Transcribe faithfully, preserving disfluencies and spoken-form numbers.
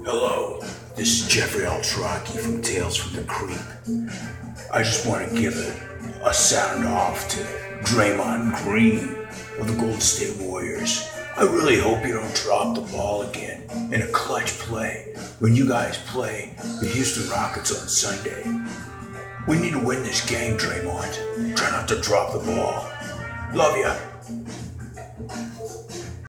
Hello, this is Geoffrey Altrocchi from Tales from the Creep. I just want to give a, a sound off to Draymont Green of the Golden State Warriors. I really hope you don't drop the ball again in a clutch play when you guys play the Houston Rockets on Sunday. We need to win this game, Draymont. Try not to drop the ball. Love ya.